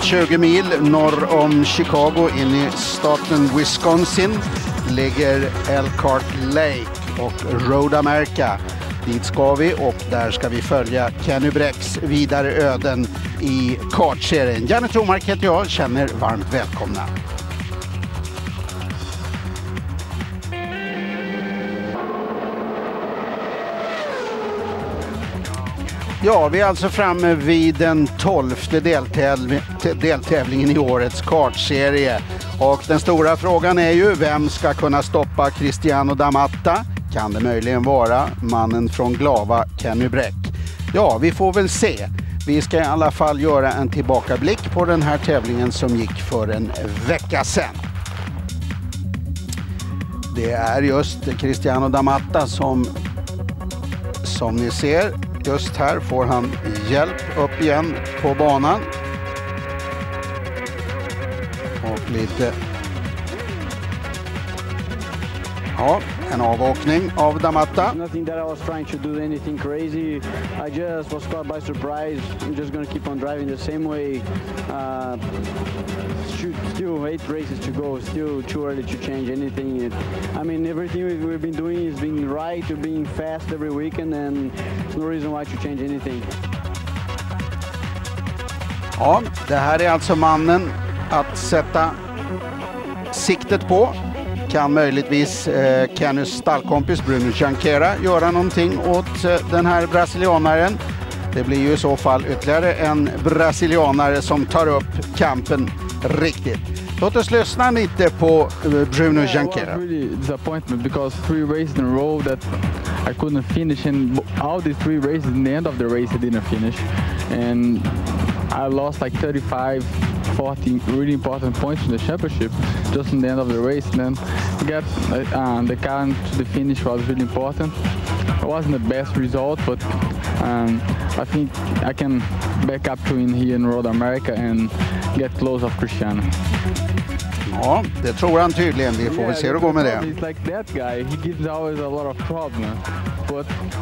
20 mil norr om Chicago in i staten Wisconsin ligger Elkhart Lake och Road America. Dit ska vi och där ska vi följa Kenny Bräcks vidare öden i kartserien. Janne Tromark heter jag, känner varmt välkomna. Ja, vi är alltså framme vid den 12:e deltävlingen i årets kartserie. Och den stora frågan är ju, vem ska kunna stoppa Cristiano D'Amatta? Kan det möjligen vara mannen från Glava, Kenny Bräck? Ja, vi får väl se. Vi ska i alla fall göra en tillbakablick på den här tävlingen som gick för en vecka sedan. Det är just Cristiano D'Amatta som ni ser. Just här får han hjälp upp igen på banan. Och lite... Ja, en avåkning av D'Amatta. Nothing that I was trying to do anything crazy. I just was caught by surprise. I'm just going to keep on driving the same way. Still 8 races to go. Still too early to change anything. I mean, everything we've been doing is being right, we're being fast every weekend, and there's no reason why to change anything. Ja, det här är alltså mannen att sätta siktet på. Kan möjligtvis Kennys stallkompis Bruno Junqueira göra någonting åt den här brasilianaren. Det blir ju i så fall ytterligare en brasilianare som tar upp kampen riktigt. Låt oss lyssna lite på Bruno Junqueira. I was really disappointment because 3 races in a row that I couldn't finish, and all these 3 races in the end of the race I didn't finish, and I lost like 35-40 really important points in the championship just in the end of the race. And then get the car to the finish was really important. It wasn't the best result, but I think I can back up to in here in Road America and get close of Cristiano. Ja, det tror han tydligen. Vi får väl se hur det går med det. He's like that guy. He gives always a lot of problems. But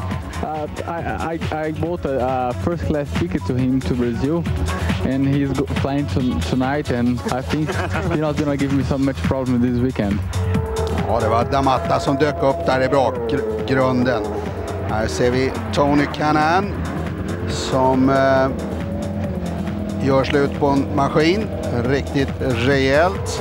I bought a first class ticket to him to Brazil, and he's flying tonight, and I think he's not gonna give me so much problem this weekend. Ja, det var D'Amatta som dök upp där i bakgrunden. Här ser vi Tony Kanaan som gör slut på en maskin riktigt rejält.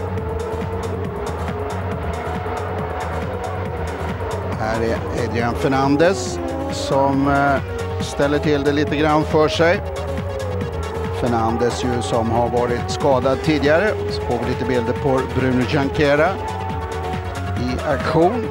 Här är Adrian Fernandez som ställer till det lite grann för sig. Fernandez ju som har varit skadad tidigare. Så får vi lite bilder på Bruno Junqueira i aktion.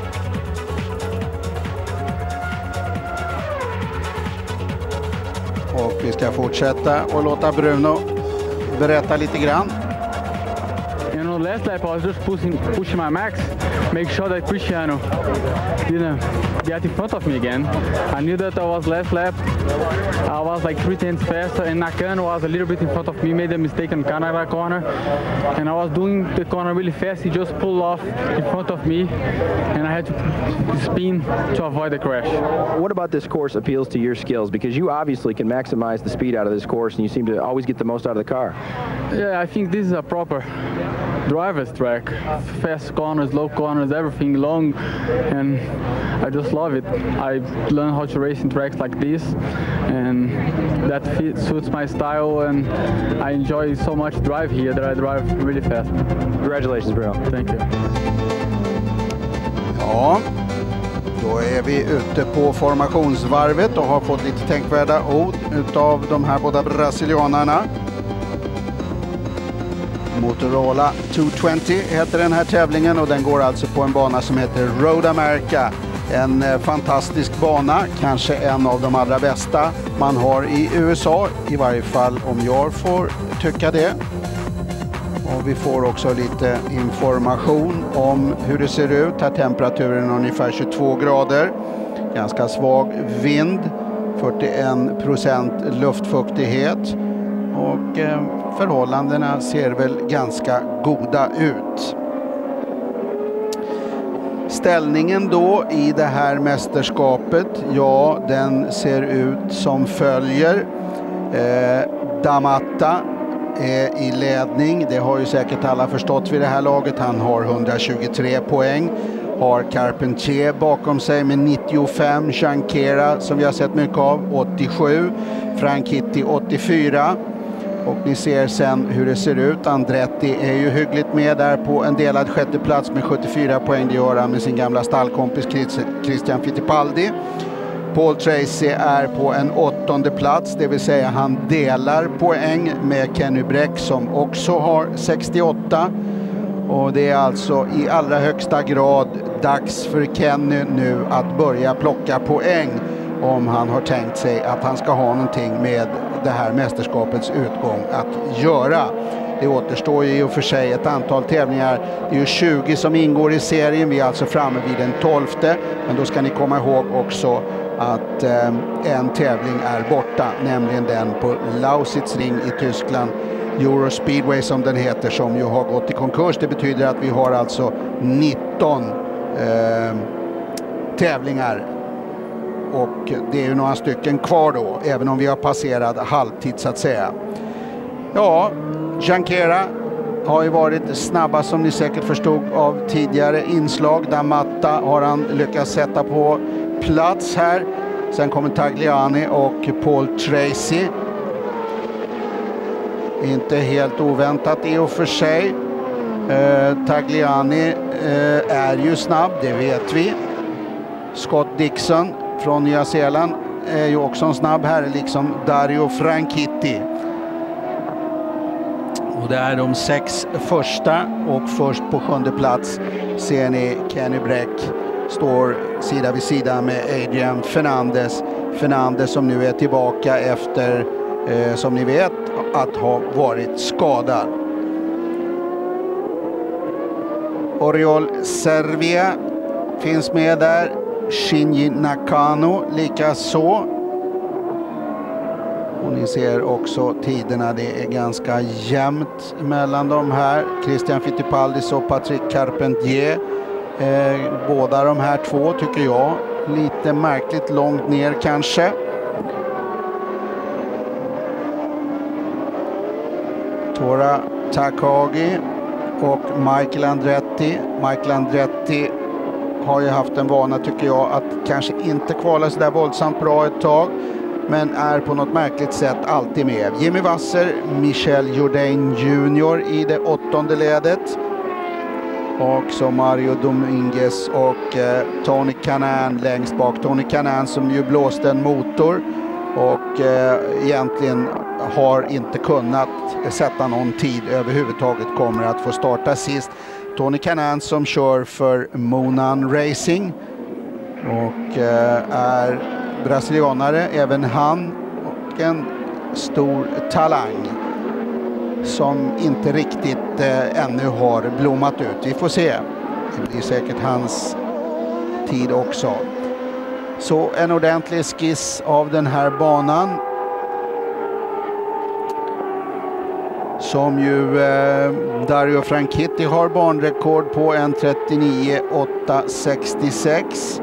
Och vi ska fortsätta och låta Bruno berätta lite gran. You know, last lap I was just pushing my max, make sure that Cristiano didn't get in front of me again. I knew that I was last lap. I was like 3 tenths faster, and Nakano was a little bit in front of me, made a mistake in Canada corner, and I was doing the corner really fast. He just pulled off in front of me, and I had to spin to avoid the crash. What about this course appeals to your skills? Because you obviously can maximize the speed out of this course, and you seem to always get the most out of the car. Yeah, I think this is a proper driver's track. Fast corners, low corners, everything long, and I just love it. I learned how to race in tracks like this, and that suits my style, and I enjoy so much drive here that I drive really fast. Congratulations, Bruno. Thank you. Ja, då är vi ute på formationsvarvet och har fått lite tänkvärda ord utav de här båda brasilianarna. Motorola 220 heter den här tävlingen och den går alltså på en bana som heter Road America. En fantastisk bana, kanske en av de allra bästa man har i USA, i varje fall om jag får tycka det. Och vi får också lite information om hur det ser ut. Här temperaturen är ungefär 22 grader, ganska svag vind, 41% luftfuktighet. Och förhållandena ser väl ganska goda ut. Ställningen då i det här mästerskapet, ja, den ser ut som följer. D'Amatta är i ledning. Det har ju säkert alla förstått vid det här laget. Han har 123 poäng. Har Carpentier bakom sig med 95. Junqueira, som vi har sett mycket av, 87. Franchitti 84. Och ni ser sen hur det ser ut. Andretti är ju hyggligt med där på en delad sjätte plats med 74 poäng. Det gör han med sin gamla stallkompis Christian Fittipaldi. Paul Tracy är på en 8:e plats, det vill säga han delar poäng med Kenny Bräck som också har 68. Och det är alltså i allra högsta grad dags för Kenny nu att börja plocka poäng om han har tänkt sig att han ska ha någonting med det här mästerskapets utgång att göra. Det återstår ju i och för sig ett antal tävlingar. Det är ju 20 som ingår i serien. Vi är alltså framme vid den 12:e. Men då ska ni komma ihåg också att en tävling är borta. Nämligen den på Lausitzring i Tyskland. Euro Speedway som den heter, som ju har gått i konkurs. Det betyder att vi har alltså 19 tävlingar. Och det är ju några stycken kvar då, även om vi har passerat halvtid så att säga. Ja, Junqueira har ju varit snabba som ni säkert förstod av tidigare inslag. D'Amatta har han lyckats sätta på plats här. Sen kommer Tagliani och Paul Tracy. Inte helt oväntat i och för sig. Tagliani är ju snabb, det vet vi. Scott Dixon från Nya Zeeland är ju också en snabb herre, liksom Dario Franchitti. Och det är de 6 första, och först på 7:e plats ser ni Kenny Bräck står sida vid sida med Adrian Fernandez. Fernandez som nu är tillbaka efter, som ni vet, att ha varit skadad. Oriol Servia finns med där. Shinji Nakano lika så. Och ni ser också tiderna, det är ganska jämnt mellan de här. Christian Fittipaldi och Patrick Carpentier. Båda de här två tycker jag lite märkligt långt ner kanske. Tora Takagi och Michael Andretti. Michael Andretti har ju haft en vana tycker jag att kanske inte kvala så där våldsamt bra ett tag, men är på något märkligt sätt alltid med. Jimmy Wasser, Michel Jourdain Jr. i det 8:e ledet. Och så Mario Dominguez och Tony Kanaan längst bak. Tony Kanaan som ju blåste en motor och egentligen har inte kunnat sätta någon tid överhuvudtaget, kommer att få starta sist. Tony Kanaan som kör för Monan Racing och är brasilianare även han, och en stor talang som inte riktigt ännu har blommat ut. Vi får se. Det blir säkert hans tid också. Så en ordentlig skiss av den här banan. Som ju Dario Franchitti har banrekord på, en 39,866.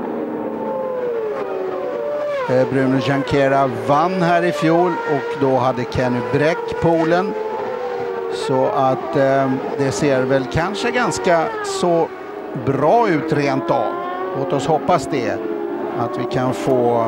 Bruno Junqueira vann här i fjol och då hade Kenny Bräck polen. Så att det ser väl kanske ganska så bra ut rent av. Låt oss hoppas det. Att vi kan få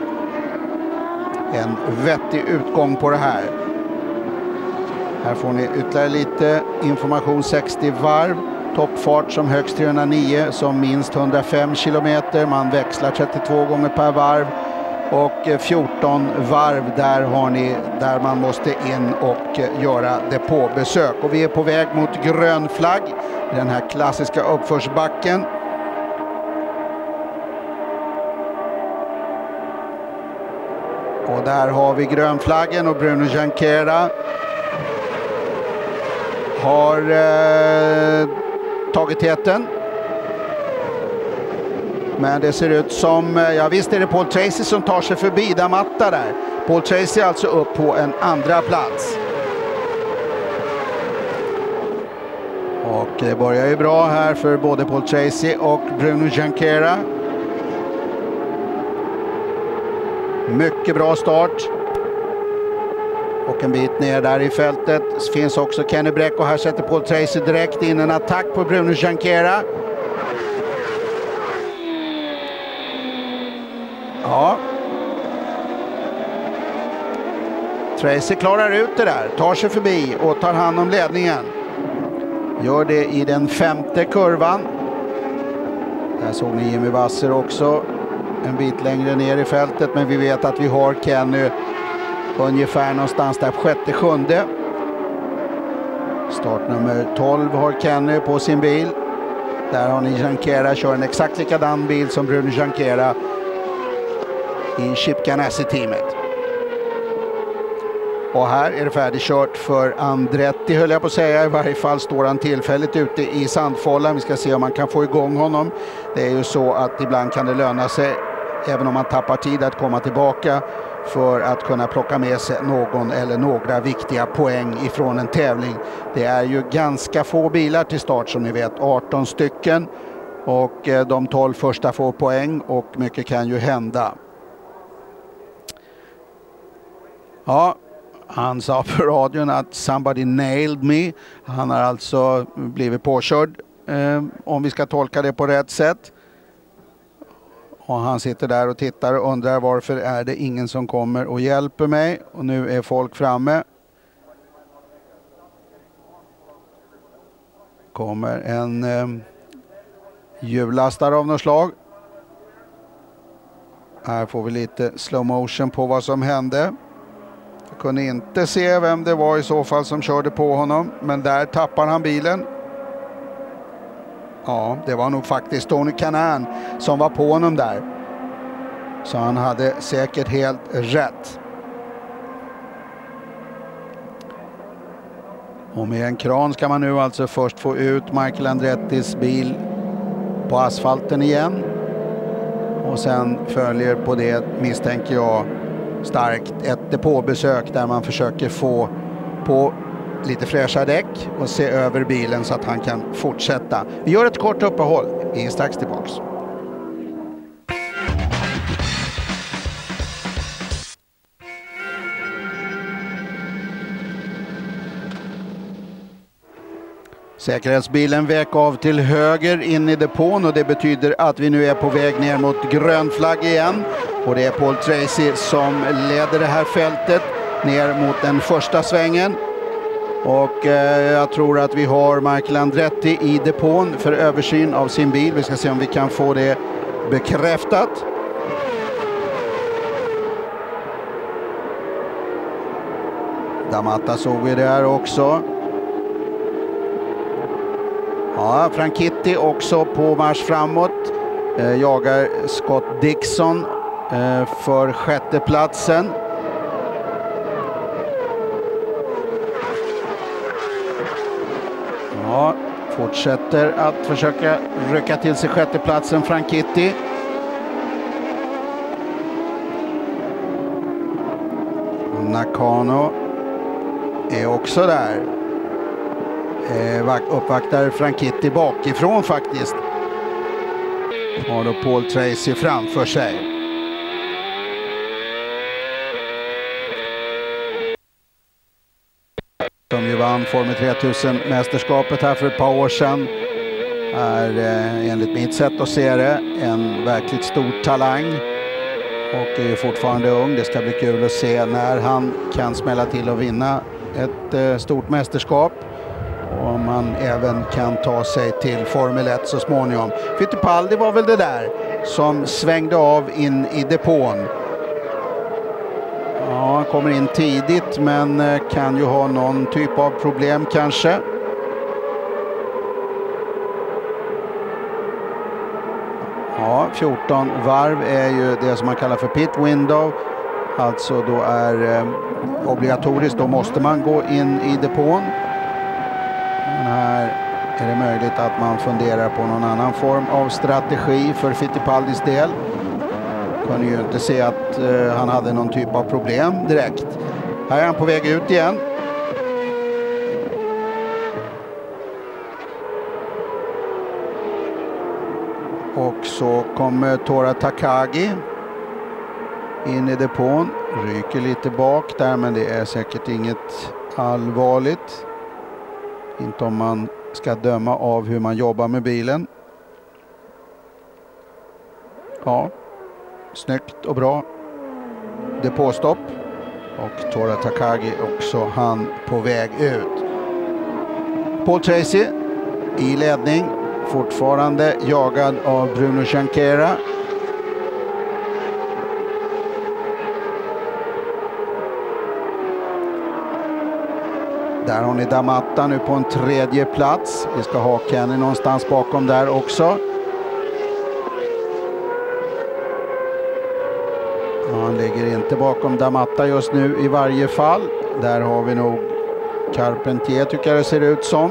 en vettig utgång på det här. Här får ni ytterligare lite information. 60 varv. Toppfart som högst 309, som minst 105 kilometer. Man växlar 32 gånger per varv. Och 14 varv där har ni där man måste in och göra depåbesök. Och vi är på väg mot grön flagg i den här klassiska uppförsbacken. Och där har vi grönflaggen och Bruno Junqueira har tagit täten. Men det ser ut som, ja visst är det Paul Tracy som tar sig förbi D'Amatta där. Paul Tracy alltså upp på en andra plats. Och det börjar ju bra här för både Paul Tracy och Bruno Junqueira. Mycket bra start. och en bit ner där i fältet finns också Kenny Bräck, och här sätter Paul Tracy direkt in en attack på Bruno Junqueira. Ja. Tracy klarar ut det där, tar sig förbi och tar hand om ledningen. Gör det i den 5:e kurvan. Där såg ni Jimmy Wasser också en bit längre ner i fältet, men vi vet att vi har Kenny ungefär någonstans där på 6:e, 7:e. Startnummer 12 har Kenny på sin bil. Där har ni Junqueira, kör en exakt likadan bil som Bruno Junqueira i Chip Ganassi-teamet. Och här är det färdigkört för Andretti, höll jag på att säga. I varje fall står han tillfälligt ute i sandfållan. Vi ska se om man kan få igång honom. Det är ju så att ibland kan det löna sig, även om man tappar tid, att komma tillbaka för att kunna plocka med sig någon eller några viktiga poäng ifrån en tävling. Det är ju ganska få bilar till start, som ni vet, 18 stycken. Och de 12 första får poäng, och mycket kan ju hända. Ja, han sa på radion att somebody nailed me. Han har alltså blivit påkörd, om vi ska tolka det på rätt sätt. Och han sitter där och tittar och undrar varför är det ingen som kommer och hjälper mig. Och nu är folk framme. Kommer en hjullastare av något slag. Här får vi lite slow motion på vad som hände. Jag kunde inte se vem det var i så fall som körde på honom, men där tappar han bilen. Ja, det var nog faktiskt Tony Kanaan som var på honom där. Så han hade säkert helt rätt. Och med en kran ska man nu alltså först få ut Michael Andrettis bil på asfalten igen. Och sen följer på det, misstänker jag, starkt ett depåbesök där man försöker få på lite fräscha däck och se över bilen så att han kan fortsätta. Vi gör ett kort uppehåll, vi är strax tillbaks. Säkerhetsbilen väck av till höger in i depån, och det betyder att vi nu är på väg ner mot grön flagg igen. Och det är Paul Tracy som leder det här fältet ner mot den första svängen. Och jag tror att vi har Michael Andretti i depån för översyn av sin bil. Vi ska se om vi kan få det bekräftat. D'Amata såg vi där också. Ja, Franchitti också på marsch framåt. Jagar Scott Dixon för 6:e platsen. Ja, fortsätter att försöka rycka till sig 6:e platsen Franchitti. Nakano är också där. Uppvaktar Franchitti bakifrån faktiskt. Har då Paul Tracy framför sig. Som ju vann Formel 3000-mästerskapet här för ett par år sedan. Är enligt mitt sätt att se det en verkligt stor talang. Och är fortfarande ung. Det ska bli kul att se när han kan smälla till och vinna ett stort mästerskap. Och om man även kan ta sig till Formel 1 så småningom. Fittipaldi var väl det där som svängde av in i depån. Ja, han kommer in tidigt men kan ju ha någon typ av problem kanske. Ja, 14 varv är ju det som man kallar för pit window. Alltså då är obligatoriskt, då måste man gå in i depån. Men här är det möjligt att man funderar på någon annan form av strategi för Fittipaldis del. Kunde ju inte se att han hade någon typ av problem direkt. Här är han på väg ut igen. Och så kommer Tora Takagi. in i depån. Ryker lite bak där, men det är säkert inget allvarligt. Inte om man ska döma av hur man jobbar med bilen. Ja, snyggt och bra. Depåstopp. Och Tora Takagi också, han på väg ut. Paul Tracy i ledning. Fortfarande jagad av Bruno Junqueira. Där har ni Damatta nu på en 3:e plats. Vi ska ha Kenny någonstans bakom där också. Han ligger inte bakom Damatta just nu i varje fall. Där har vi nog Carpentier, tycker jag det ser ut som.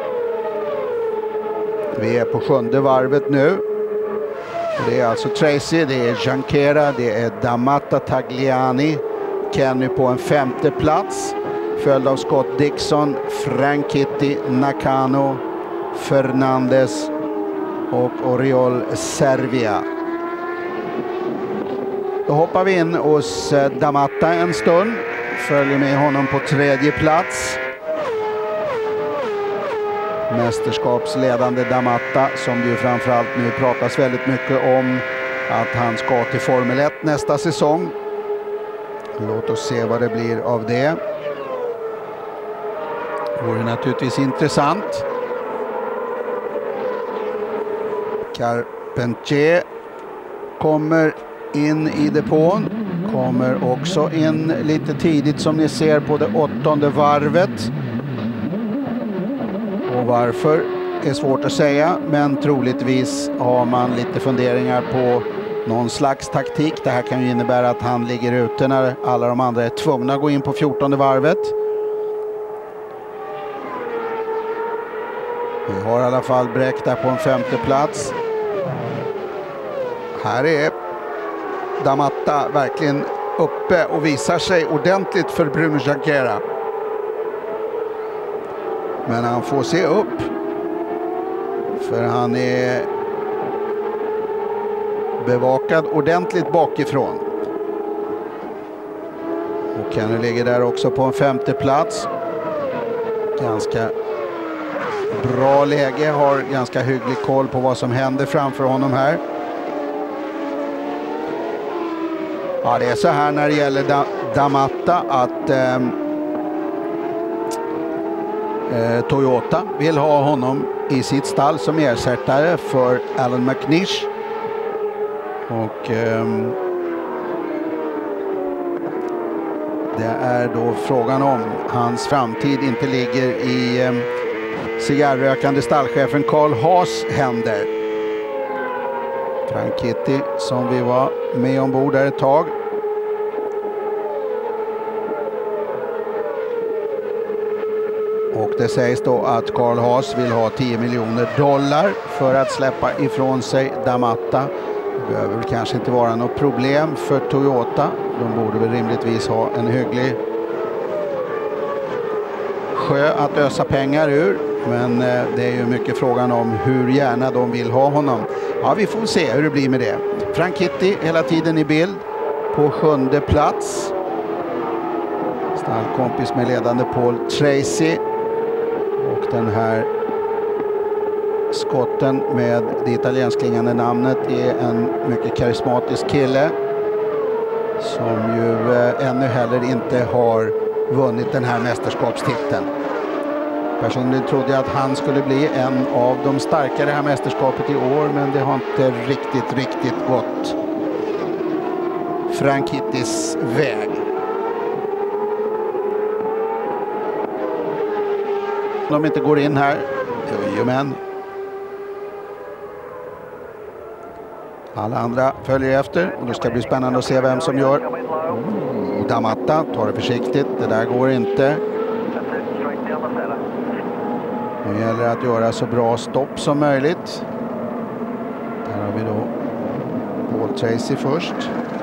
Vi är på 7:e varvet nu. Det är alltså Tracy, det är Junqueira, det är Damatta, Tagliani. Kenny på en 5:e plats. Följd av Scott Dixon, Franchitti, Nakano, Fernandez och Oriol Servia. Då hoppar vi in hos Damatta en stund. Följer med honom på 3:e plats. Mästerskapsledande Damatta, som det ju framförallt nu pratas väldigt mycket om att han ska till Formel 1 nästa säsong. Låt oss se vad det blir av det. Det vore naturligtvis intressant. Carpentier kommer in i depån. Kommer också in lite tidigt som ni ser på det 8:e varvet. Och varför är svårt att säga, men troligtvis har man lite funderingar på någon slags taktik. Det här kan ju innebära att han ligger ute när alla de andra är tvungna att gå in på 14:e varvet. Vi har i alla fall Bräck där på en 5:e plats. Här är Damatta verkligen uppe och visar sig ordentligt för Bruno Junqueira. Men han får se upp. För han är bevakad ordentligt bakifrån. Och Kenny ligger där också på en 5:e plats. Ganska bra läge, har ganska hygglig koll på vad som händer framför honom här. Ja, det är så här när det gäller Damatta att Toyota vill ha honom i sitt stall som ersättare för Alan McNish. Och det är då frågan om hans framtid inte ligger i cigarrökande stallchefen Carl Haas händer. Franchitti, som vi var med ombord där ett tag. Och det sägs då att Carl Haas vill ha $10 miljoner för att släppa ifrån sig Damatta. Det behöver väl kanske inte vara något problem för Toyota. De borde väl rimligtvis ha en hygglig sjö att ösa pengar ur. Men det är ju mycket frågan om hur gärna de vill ha honom. Ja, vi får se hur det blir med det. Franchitti hela tiden i bild på 7:e plats. Stallkompis med ledande Paul Tracy. Och den här skotten med det italiensklingande namnet är en mycket karismatisk kille. Som ju ännu heller inte har vunnit den här mästerskapstiteln. Personligen trodde jag att han skulle bli en av de starkare i det här mästerskapet i år, men det har inte riktigt gått Franchittis väg. De inte går in här. Men alla andra följer efter och det ska bli spännande att se vem som gör. Damatta tar det försiktigt. Det där går inte. Nu gäller det att göra så bra stopp som möjligt. Där har vi då Paul Tracy först.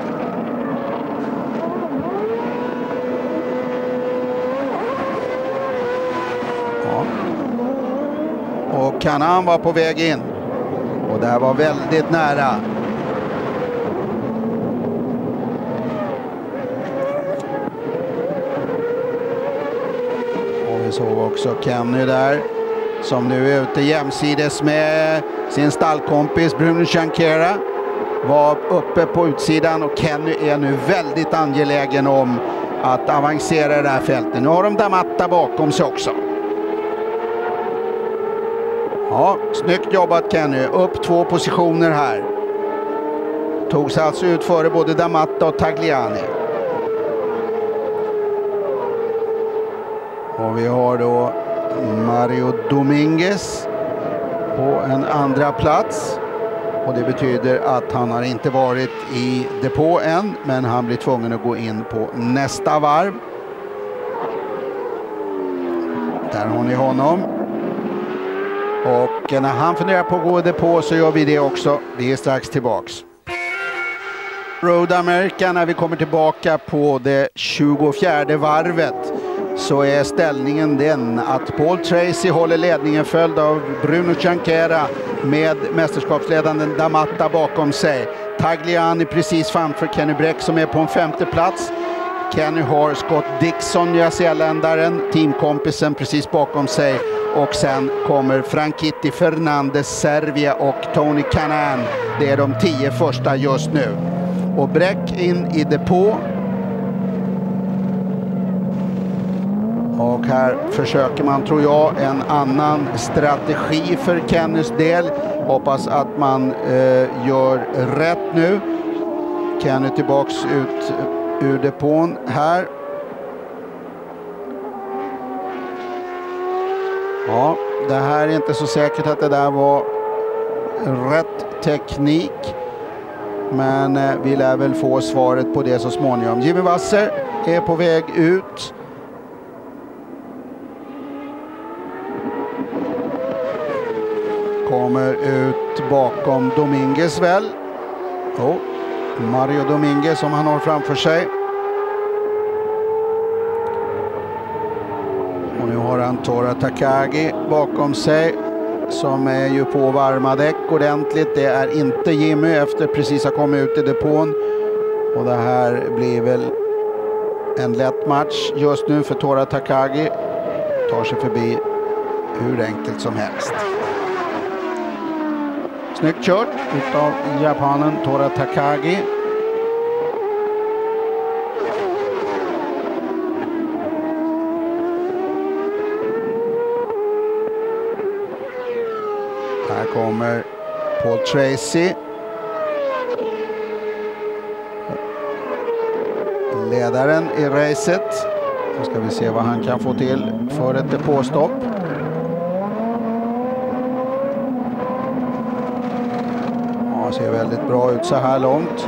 Ja. Och Kanaan var på väg in. Och det här var väldigt nära. såg också Kenny där, som nu är ute jämsides med sin stallkompis Bruno Junqueira. Var uppe på utsidan och Kenny är nu väldigt angelägen om att avancera i det här fältet. Nu har de Damatta bakom sig också. Ja, snyggt jobbat Kenny. Upp 2 positioner här. Tog sig alltså ut före både Damatta och Tagliani. Och vi har då Mario Dominguez på en andra plats. Och det betyder att han har inte varit i depå än, men han blir tvungen att gå in på nästa varv. Där har ni honom. Och när han funderar på att gå i depå så gör vi det också. Vi är strax tillbaks. Road America, när vi kommer tillbaka på det 24:e varvet, så är ställningen den att Paul Tracy håller ledningen, följd av Bruno Junqueira med mästerskapsledaren Damatta bakom sig. Tagliani precis framför Kenny Bräck som är på en 5:e plats. Kenny har Scott Dixon, nyzeeländaren, teamkompisen, precis bakom sig. Och sen kommer Franchitti, Fernandez, Servia och Tony Kanaan. Det är de 10 första just nu. Och Bräck in i depå. Och här försöker man, tror jag, en annan strategi för Kennys del. Hoppas att man gör rätt nu. Kenny tillbaks ut ur depån här. Ja, det här är inte så säkert att det där var rätt teknik. Men vi lär väl få svaret på det så småningom. Jimmy Wasser är på väg ut. Kommer ut bakom Dominguez väl. Mario Dominguez som han har framför sig. Och nu har han Tora Takagi bakom sig, som är ju på varma däck ordentligt. Det är inte Jimmy efter precis har kommit ut i depån. Och det här blir väl en lätt match just nu för Tora Takagi. Tar sig förbi hur enkelt som helst. Snyggt kört utav japanen Tora Takagi. Här kommer Paul Tracy. Ledaren i racet. Då ska vi se vad han kan få till för ett depåstopp. Ja, ser väldigt bra ut så här långt.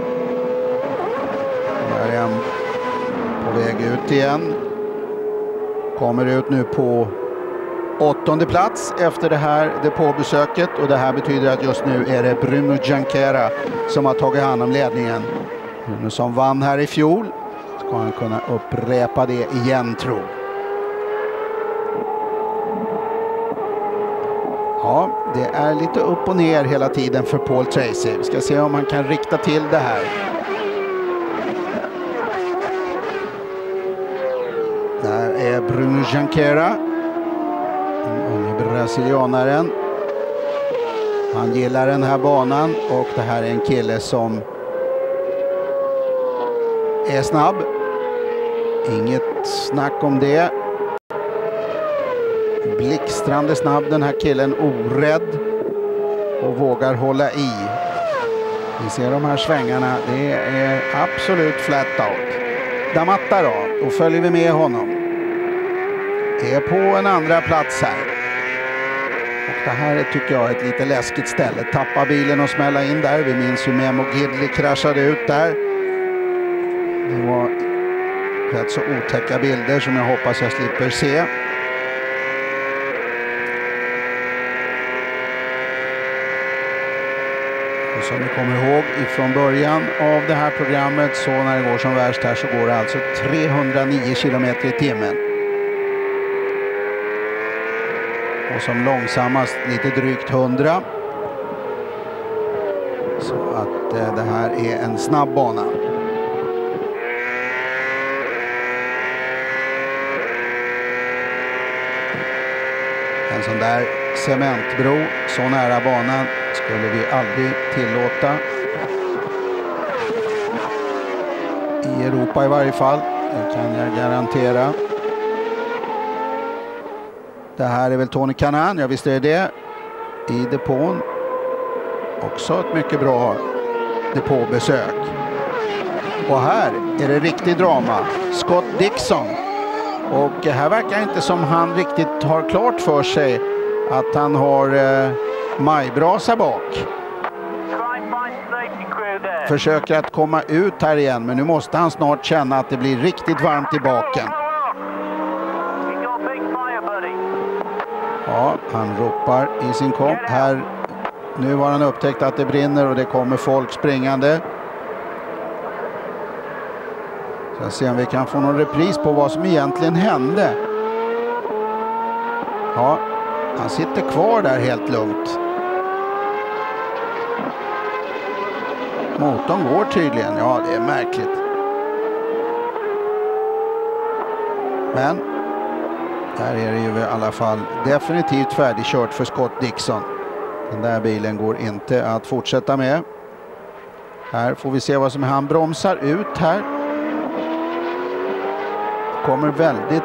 Där är han på väg ut igen. Kommer ut nu på 8:e plats efter det här depåbesöket, och det här betyder att just nu är det Bruno Junqueira som har tagit hand om ledningen. Bruno som vann här i fjol, ska han kunna upprepa det igen, tror. Ja, det är lite upp och ner hela tiden för Paul Tracy. Vi ska se om han kan rikta till det här. Där är Bruno Junqueira, brasilianaren. Han gillar den här banan, och det här är en kille som är snabb. Inget snack om det. Blixtrande snabb den här killen, orädd och vågar hålla i. Vi ser de här svängarna, det är absolut flat out. Damatta då, och följer vi med honom. Är på en andra plats här. Och det här är, tycker jag, ett lite läskigt ställe. Tappa bilen och smälla in där. Vi minns hur Memo Gidley kraschade ut där. Det var rätt så otäcka bilder som jag hoppas jag slipper se. Och som ni kommer ihåg ifrån början av det här programmet, så när det går som värst här så går det alltså 309 km i timmen. Och som långsammast lite drygt 100. Så att det här är en snabb bana. En sån där cementbro så nära banan skulle vi aldrig tillåta. I Europa i varje fall, det kan jag garantera. Det här är väl Tony Kanaan, ja visst är det. I depån. Också ett mycket bra depåbesök. Och här är det riktigt drama. Scott Dixon. Och här verkar inte som han riktigt har klart för sig att han har majbrasa bak. Försöker att komma ut här igen, men nu måste han snart känna att det blir riktigt varmt i baken. Ja, han ropar i sin kom. Här, nu har han upptäckt att det brinner och det kommer folk springande. Så se om vi kan få någon repris på vad som egentligen hände. Ja, han sitter kvar där helt lugnt. Motorn går tydligen, ja det är märkligt. Men här är det ju i alla fall definitivt färdigkört för Scott Dixon. Den där bilen går inte att fortsätta med. Här får vi se vad som är. Han bromsar ut här. Kommer väldigt...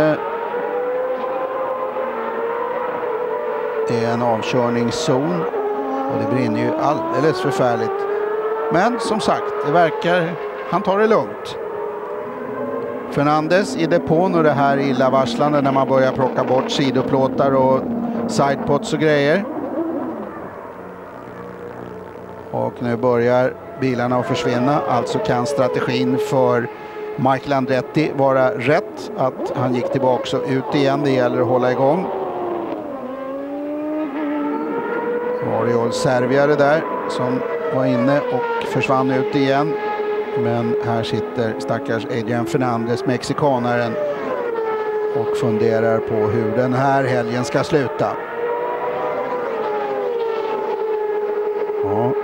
det är en avkörningszon. Och det brinner ju alldeles förfärligt. Men som sagt, det verkar... han tar det lugnt. Fernandez i depån, och det här är illavarslande när man börjar plocka bort sidoplåtar och sidepots och grejer. Och nu börjar bilarna att försvinna. Alltså kan strategin för Michael Andretti vara rätt. Att han gick tillbaka och ut igen. Det gäller att hålla igång. Mario Serviare där som var inne och försvann ut igen. Men här sitter stackars Adrian Fernandez, mexikanaren, och funderar på hur den här helgen ska sluta. Ja.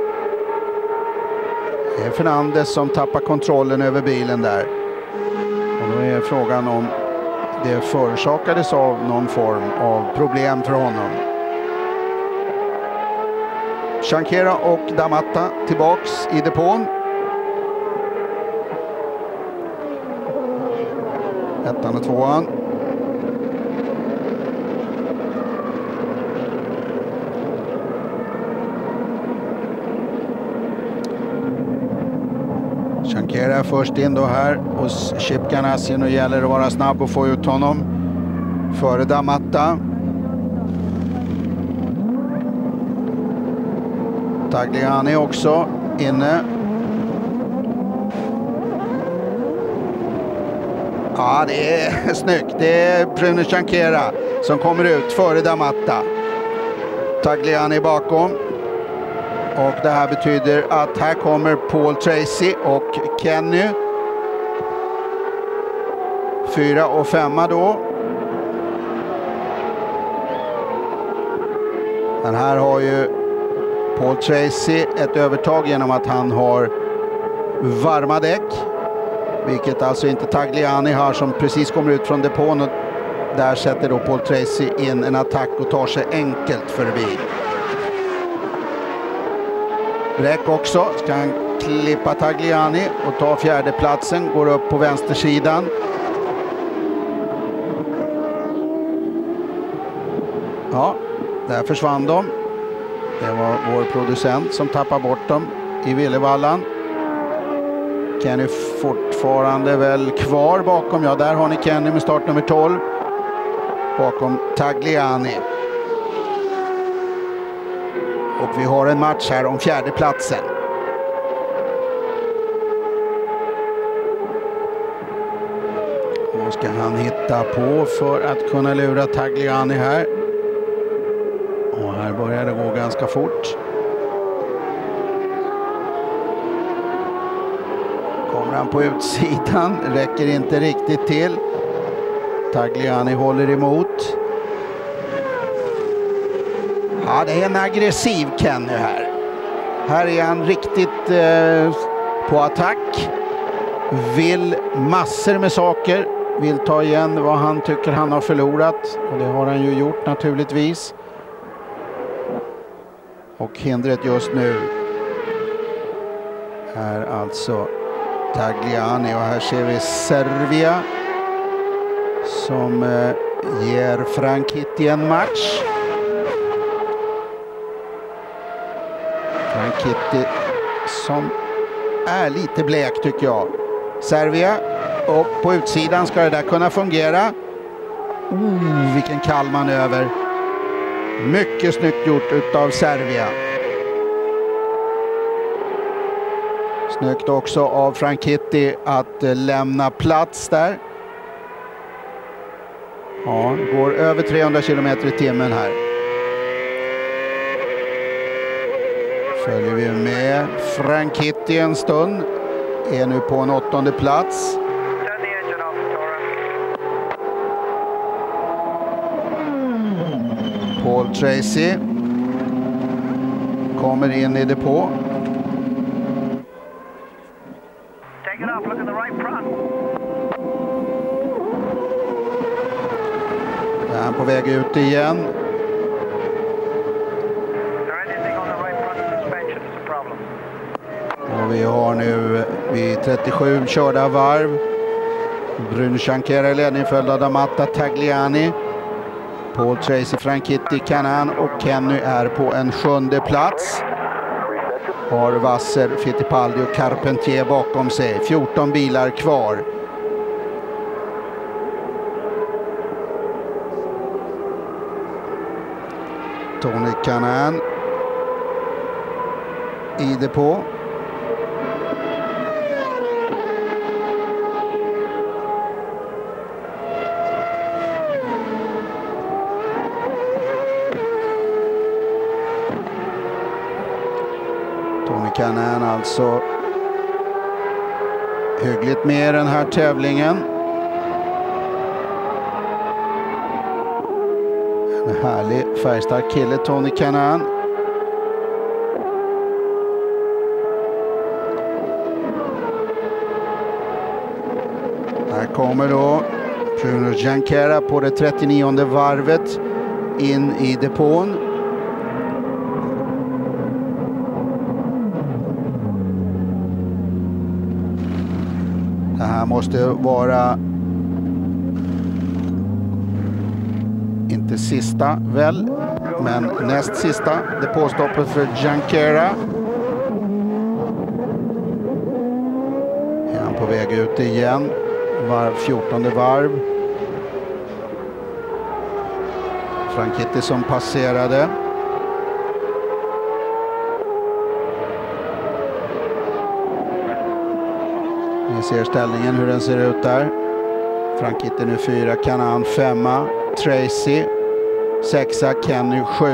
Det är Fernandez som tappar kontrollen över bilen där. Och då är frågan om det förorsakades av någon form av problem för honom. Shankera och Damatta tillbaks i depån. Ettan och tvåan. Shankera först in då här hos Chip Ganassi. Nu gäller det att vara snabb och få ut honom före Damatta. Tagliani också inne. Ja, det är snyggt. Det är Bruno Shankera som kommer ut före Damatta. Tagliani bakom. Och det här betyder att här kommer Paul Tracy och Kenny. 4 och 5 då. Den här har ju Paul Tracy ett övertag genom att han har varma däck. Vilket alltså inte Tagliani har, som precis kommer ut från depån, och där sätter då Paul Tracy in en attack och tar sig enkelt förbi. Bräck också, ska han klippa Tagliani och ta fjärdeplatsen, går upp på vänstersidan. Ja, där försvann de. Det var vår producent som tappade bort dem i Villevallan. Kenny fortfarande väl kvar bakom. Ja, där har ni Kenny med startnummer 12. Bakom Tagliani. Och vi har en match här om fjärdeplatsen. Då ska han hitta på för att kunna lura Tagliani här. Och här börjar det gå ganska fort. Kommer han på utsidan, räcker inte riktigt till. Tagliani håller emot. Ja, det är en aggressiv Kenny här. Här är han riktigt på attack. Vill massor med saker. vill ta igen vad han tycker han har förlorat. Och det har han ju gjort naturligtvis. Och hindret just nu är alltså Tagliani. Och här ser vi Servia som ger Franchitti en match. Franchitti som är lite blek tycker jag. Servia, och på utsidan ska det där kunna fungera. Vilken kall manöver. Mycket snyggt gjort utav Servia. Snyggt också av Franchitti att lämna plats där. Ja, går över 300 km i timmen här. Följer vi med Franchitti en stund. Är nu på en 8:e plats. Paul Tracy kommer in i depå. Är han på väg ut igen. Och vi har nu vid 37 körda varv Bruno Junqueira i ledning, följd av Amatta Tagliani. Paul Tracy, Franchitti, Kanaan och Kenny är på en 7:e plats. Har Wasser, Fittipaldi och Carpentier bakom sig. 14 bilar kvar. Tony Kanaan i depå. Kanaan alltså hyggligt med den här tävlingen. En härlig färgstark kille, Tony Kanaan. Här kommer då Bruno Junqueira på det 39:e varvet in i depån. Det här måste vara inte sista väl, men näst sista depåstoppet för Junqueira. Är han på väg ut igen, 14:e varv. Franchitti som passerade. Ni ser ställningen hur den ser ut där. Franchitti nu 4, Kanaan 5, Tracy 6, Kenny 7.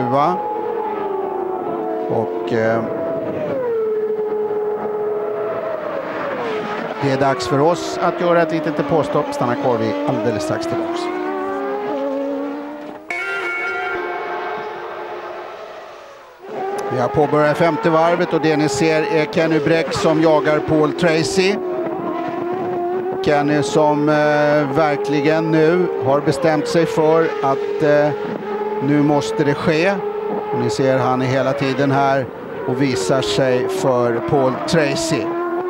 Och det är dags för oss att göra ett litet depåstopp. Stanna kvar, vi alldeles strax tillbaks. Vi har påbörjat 5:e varvet och det ni ser är Kenny Bräck som jagar Paul Tracy. Kenny som verkligen nu har bestämt sig för att nu måste det ske. Och ni ser han är hela tiden här och visar sig för Paul Tracy.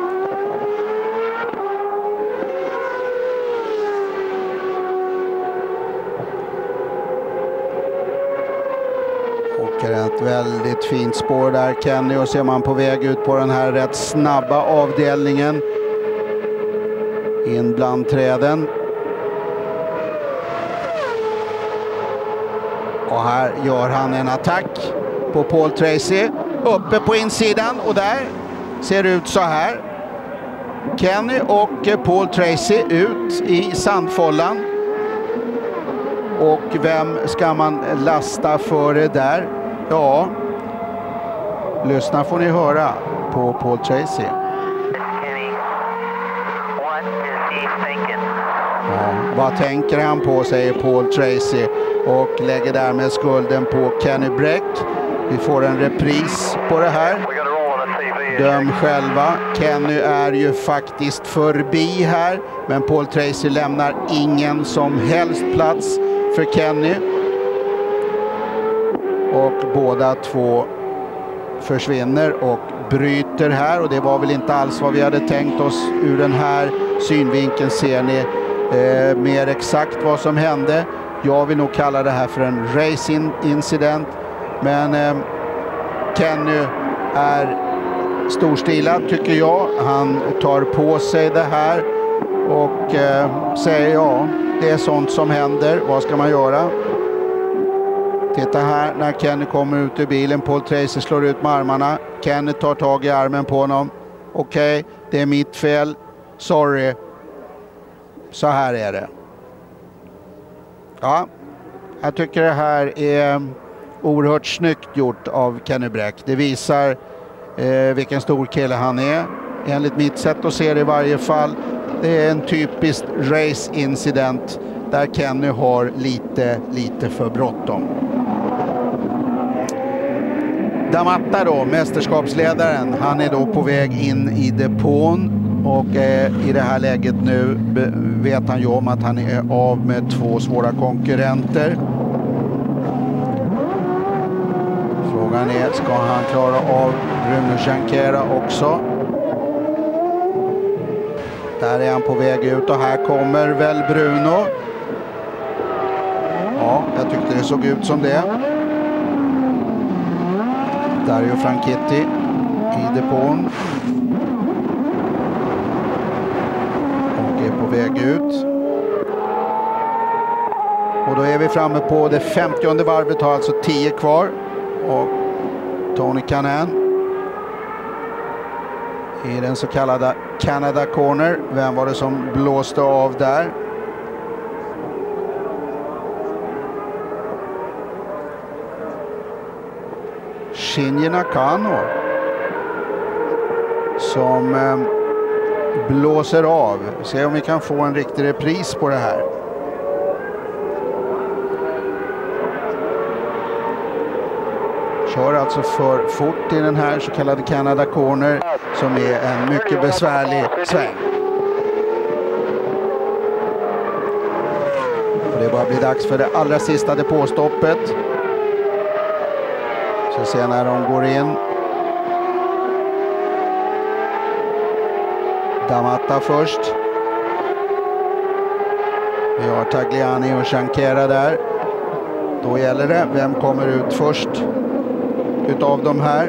Åker ett väldigt fint spår där Kenny, och ser man på väg ut på den här rätt snabba avdelningen in bland träden. Och här gör han en attack på Paul Tracy uppe på insidan, och där ser det ut så här. Kenny och Paul Tracy ut i sandfållan. Och vem ska man lasta för det där? Ja, lyssna får ni höra på Paul Tracy. Ja, vad tänker han på, säger Paul Tracy, och lägger därmed skulden på Kenny Bräck. Vi får en repris på det här. Döm själva. Kenny är ju faktiskt förbi här, men Paul Tracy lämnar ingen som helst plats för Kenny. Och båda två försvinner och bryter här, och det var väl inte alls vad vi hade tänkt oss. Ur den här synvinkeln ser ni mer exakt vad som hände. Jag vill nog kalla det här för en racing incident, men Kenny är storstilad tycker jag. Han tar på sig det här och säger ja, det är sånt som händer, vad ska man göra? Titta här när Kenny kommer ut ur bilen. Paul Tracy slår ut med armarna. Kenny tar tag i armen på honom. Okej, det är mitt fel. Sorry. Så här är det. Ja, jag tycker det här är oerhört snyggt gjort av Kenny Bräck. Det visar vilken stor kille han är. Enligt mitt sätt att se det i varje fall. Det är en typisk race incident där Kenny har lite för bråttom. Damatta då, mästerskapsledaren, han är då på väg in i depån och i det här läget nu vet han ju om att han är av med två svåra konkurrenter. Frågan är, ska han klara av Bruno Junqueira också? Där är han på väg ut och här kommer väl Bruno. Ja, jag tyckte det såg ut som det. Dario Franchitti i depån. Och är på väg ut. Och då är vi framme på det 50:e varvet, har alltså 10 kvar. Och Tony Kanaan i den så kallade Canada Corner. Vem var det som blåste av där? Shinji Nakano som blåser av. Se om vi kan få en riktig repris på det här. Kör alltså för fort i den här så kallade Canada Corner som är en mycket besvärlig sväng. Och det bara blir dags för det allra sista depåstoppet. Så ser när de går in. Damatta först. Vi har Tagliani och Junqueira där. Då gäller det. Vem kommer ut först utav de här?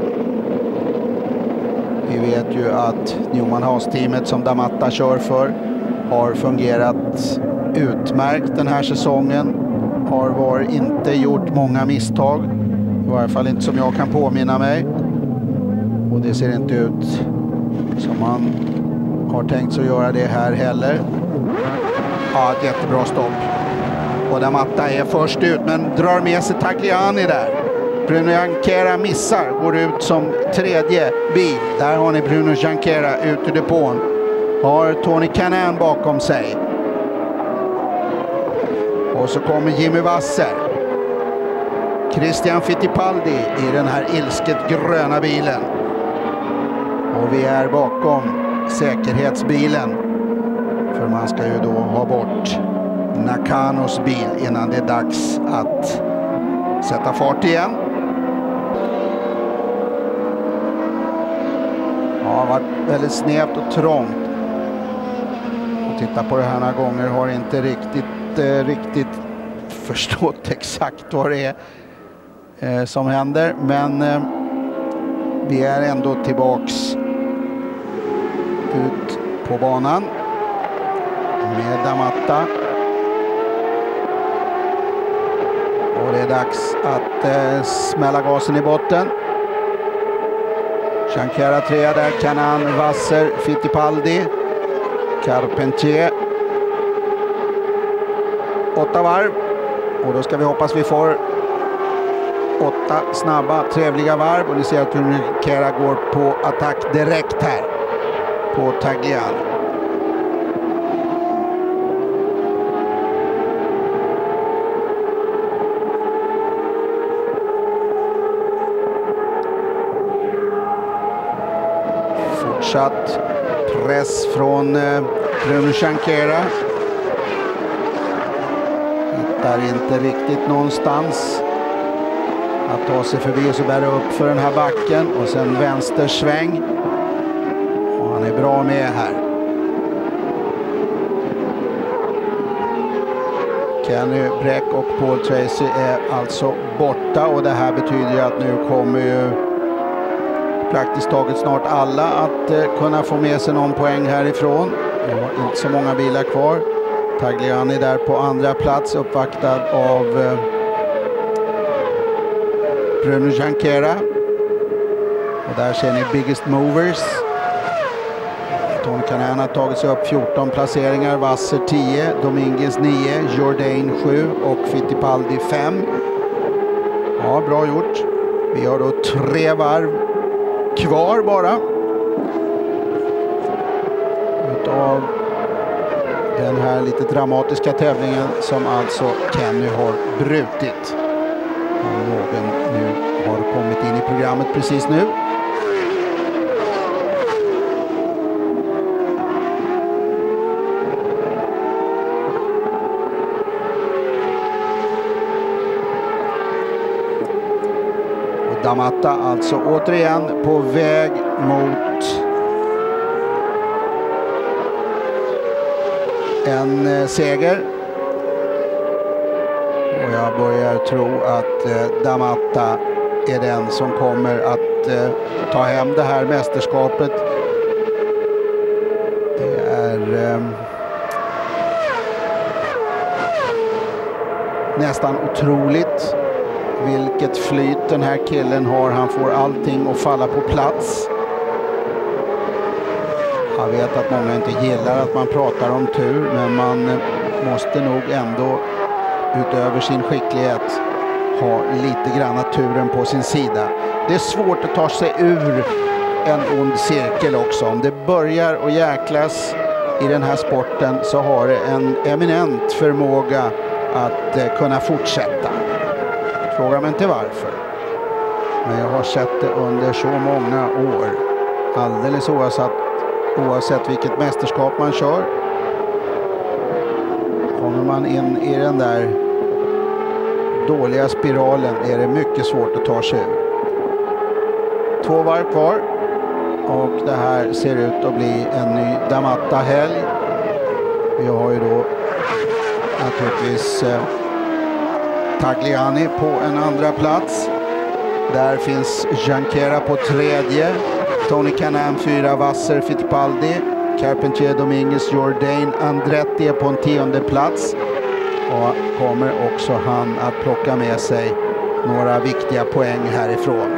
Vi vet ju att Newman Haas-teamet som Damatta kör för har fungerat utmärkt den här säsongen. Har inte gjort många misstag. I varje fall inte som jag kan påminna mig. Och det ser inte ut som man har tänkt sig att göra det här heller. Ja, ett jättebra stopp. Och Damatta är först ut men drar med sig Tagliani där. Bruno Junqueira missar, går ut som tredje bil. Där har ni Bruno Junqueira ut ur depån. Har Tony Kanaan bakom sig. Och så kommer Jimmy Wasser. Christian Fittipaldi i den här ilsket gröna bilen. Och vi är bakom säkerhetsbilen. För man ska ju då ha bort Nakanos bil innan det är dags att sätta fart igen. Ja, det har varit väldigt snävt och trångt. Och titta på det här några gånger har inte riktigt förstått exakt vad det är som händer. Men vi är ändå tillbaks ut på banan med Damatta. Och det är dags att smälla gasen i botten. Junqueira 3 där, Kanaan, Wasser, Fittipaldi, Carpentier. 8 varv. Och då ska vi hoppas vi får 8 snabba, trevliga varv. Och ni ser att Junqueira går på attack direkt här på Tagliani. Fortsatt press från Bruno Junqueira. Hittar inte riktigt någonstans att ta sig förbi och så bära upp för den här backen. Och sen vänstersväng. Och han är bra med här. Kenny Bräck och Paul Tracy är alltså borta. Och det här betyder ju att nu kommer ju praktiskt taget snart alla att kunna få med sig någon poäng härifrån. Det var inte så många bilar kvar. Tagliani där på andra plats, uppvaktad av Bruno Junqueira. Och där ser ni Biggest Movers. Tony Kanaan har tagit sig upp 14 placeringar. Wasser 10, Dominguez 9, Jourdain 7 och Fittipaldi 5. Ja, bra gjort. Vi har då 3 varv kvar bara utav den här lite dramatiska tävlingen som alltså Kenny har brutit. Om någon nu har kommit in i programmet precis nu. Och Damatta alltså återigen på väg mot en seger. Och jag börjar tro att Damatta är den som kommer att ta hem det här mästerskapet. Det är nästan otroligt vilket flyt den här killen har. Han får allting att falla på plats. Jag vet att många inte gillar att man pratar om tur, men man måste nog ändå utöver sin skicklighet ha lite grann turen på sin sida. Det är svårt att ta sig ur en ond cirkel också. Om det börjar att jäklas i den här sporten så har det en eminent förmåga att kunna fortsätta. Frågar mig inte varför. Men jag har sett det under så många år. Alldeles oavsett vilket mästerskap man kör. Kommer man in i den där dåliga spiralen är det mycket svårt att ta sig ur. 2 varv kvar. Och det här ser ut att bli en ny Damatta-helg. Vi har ju då naturligtvis Tagliani på en andra plats. Där finns Junqueira på 3:e. Tony Kanaan 4, Wasser, Fittipaldi, Carpentier, Dominguez, Jourdain, Andretti är på en 10:e plats. Och kommer också han att plocka med sig några viktiga poäng härifrån.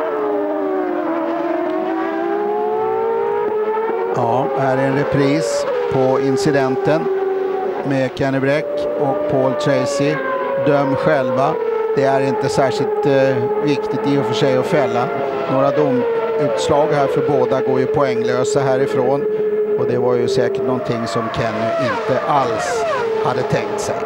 Ja, här är en repris på incidenten med Kenny Bräck och Paul Tracy. Döm själva. Det är inte särskilt viktigt i och för sig att fälla. Några domutslag här för båda går ju poänglösa härifrån. Och det var ju säkert någonting som Kenny inte alls hade tänkt sig.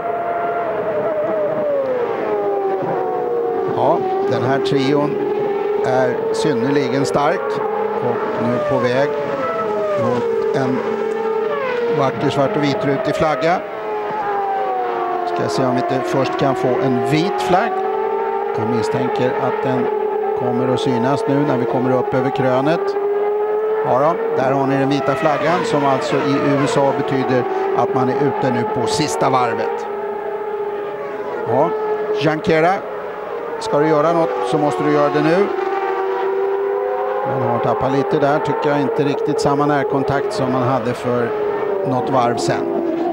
Ja, den här trion är synnerligen stark. Och nu på väg mot en vacker svart och vitrutig flagga. Ska se om vi inte först kan få en vit flagg. Jag misstänker att den kommer att synas nu när vi kommer upp över krönet. Ja då, där har ni den vita flaggan som alltså i USA betyder att man är ute nu på sista varvet. Ja, Junqueira, ska du göra något så måste du göra det nu. Man har tappat lite där, tycker jag, inte riktigt samma närkontakt som man hade för något varv sen.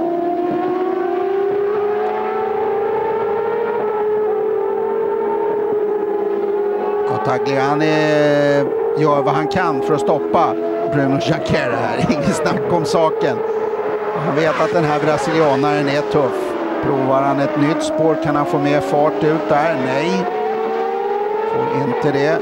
Tagliani gör vad han kan för att stoppa Bruno Junqueira här. Ingen snack om saken. Han vet att den här brasilianaren är tuff. Provar han ett nytt spår, kan han få mer fart ut där? Nej. Får inte det.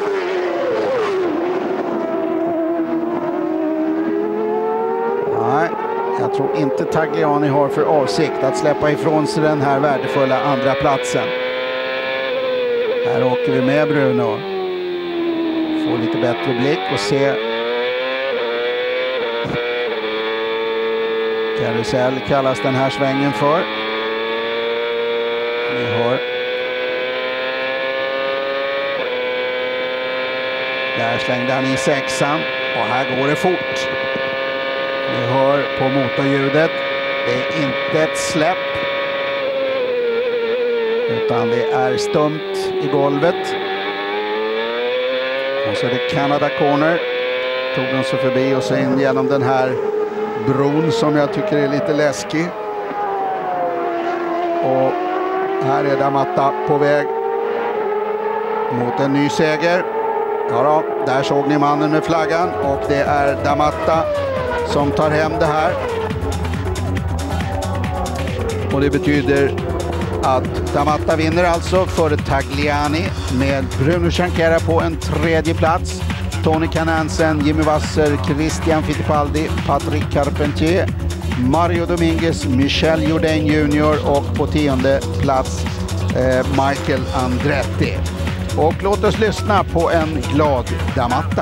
Nej, jag tror inte Tagliani har för avsikt att släppa ifrån sig den här värdefulla andra platsen. Här åker vi med Bruno. Få lite bättre blick och se Karusell kallas den här svängen för. Ni hör. Där slängde han i sexan och här går det fort. Ni hör på motorljudet. Det är inte ett släpp. Utan det är stumt i golvet. Och så är det Canada Corner. Tog de sig förbi och så in genom den här bron som jag tycker är lite läskig. Och här är Damatta på väg mot en ny seger. Ja då, där såg ni mannen med flaggan och det är Damatta som tar hem det här. Och det betyder att Damatta vinner alltså före Tagliani med Bruno Ciancera på en tredje plats. Tony Kanansen, Jimmy Wasser, Christian Fittipaldi, Patrick Carpentier, Mario Dominguez, Michel Jourdain Jr. och på 10:e plats Michael Andretti. Och låt oss lyssna på en glad Damatta.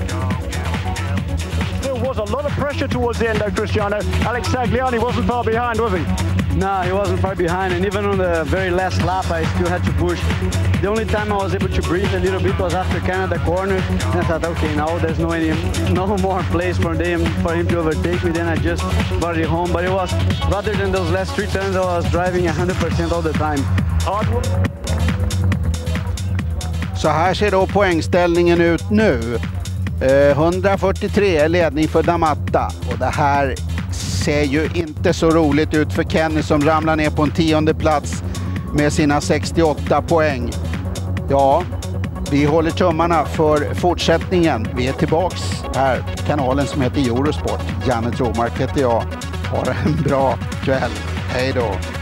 There was a lot of pressure towards the end though, Cristiano. Alex Tagliani wasn't far behind, was he? No, he wasn't far behind, and even on the very last lap, I still had to push. The only time I was able to breathe a little bit was after Canada Corner, and I thought, okay, now there's no more place for him to overtake me. Then I just brought it home. But it was, rather than those last 3 turns, I was driving 100% all the time. Så här ser då poängställningen ut nu. 143 är ledning för Damatta och det här ser ju inte så roligt ut för Kenny som ramlar ner på en 10:e plats med sina 68 poäng. Ja, vi håller tummarna för fortsättningen. Vi är tillbaks här på kanalen som heter Eurosport. Janne Tromark heter jag. Ha en bra kväll. Hej då!